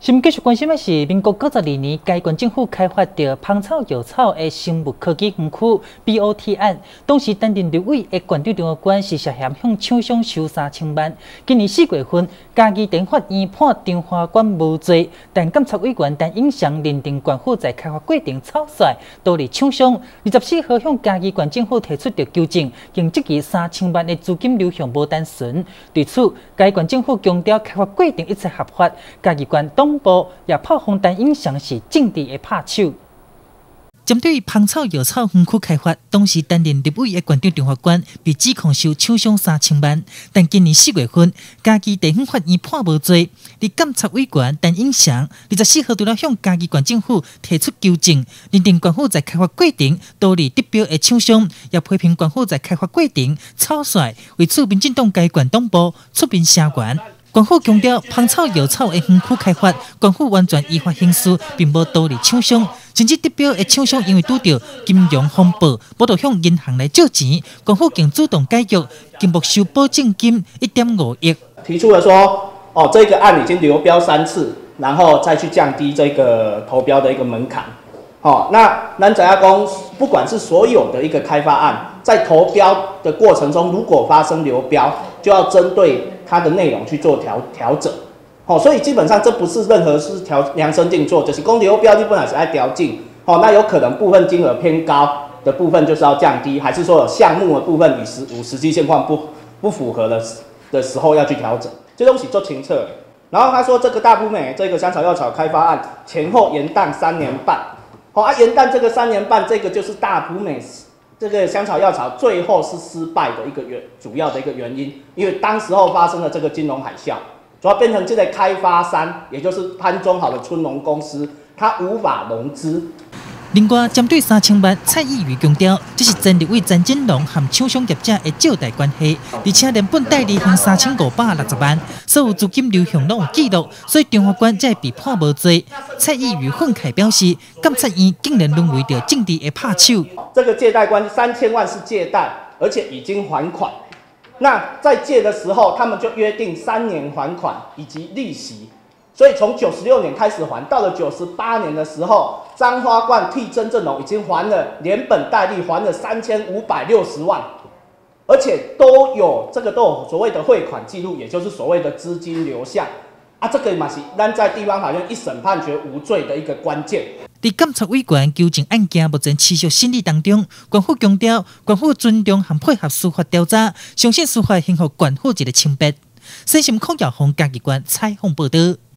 新闻继续关心的是，民国92年，该县政府开发着芳草药草的生物科技园区 BOT 案，当时担任立委的县长张学官是涉嫌向厂商收3000万。今年4月份，嘉义地法院判张法官无罪，但监察委员陈永祥认定县府在开发过程草率，导致厂商24号向嘉义县政府提出着纠正，并质疑3000万的资金流向无单纯。对此，该县政府强调开发过程一切合法，嘉义县党部也炮轰陈永祥是政治的拍手。针对芳草药草园区开发，当时担任立委的县长张法官被指控收厂商3000万，但今年4月份，嘉义地方法院判无罪。而监察委员陈永祥24号除了向嘉义县政府提出纠正，认定县府在开发过程导致得标的厂商，也批评县府在开发过程草率。为此，民进党该县党部出面声援。县府强调，芳草药草的园区开发，县府完全依法行事，并无导致厂商。甚至得标的厂商因为拄到金融风暴，无得向银行来借钱，县府竟主动解约，经没收保证金1.5亿。 提出了说，这个案已经流标3次，然后再去降低这个投标的一个门槛。那咱知影讲，不管是所有的一个开发案，在投标的过程中，如果发生流标，就要针对它的内容去做调整。所以基本上这不是任何是量身定做，就是讲流标你本来是爱调整，那有可能部分金额偏高的部分就是要降低，还是说有项目的部分与实际现况不符合的时候要去调整，这东西做清澈。然后他说这个大埔美这个香草药草开发案前后延宕3年半，延宕这个3年半，这个就是大埔美这个香草药草最后是失败的一个主要的一个原因，因为当时候发生了这个金融海啸。主要变成这个开发商，也就是潘中豪的春农公司，他无法融资。 另外，针对3000万，蔡意瑜强调，这是前立委陈金龙和厂商业者的借贷关系，而且连本带利向3560万，所有资金流向拢有记录，所以张法官才被判无罪。蔡意瑜愤慨表示，监察院竟然沦为着政治的拍手。 这个借贷关系3000万是借贷，而且已经还款。那在借的时候，他们就约定3年还款以及利息，所以从96年开始还，到了98年的时候，张花冠替曾正荣已经还了连本带利，还了3560万，而且都有所谓的汇款记录，也就是所谓的资金流向啊，这个嘛是咱在地方法院一审判决无罪的一个关键。 在监察委员纠正案件目前持续审理当中，县府强调，县府尊重和配合司法调查，相信司法会还县府一个清白。新闻孔耀宏嘉义县采访报道。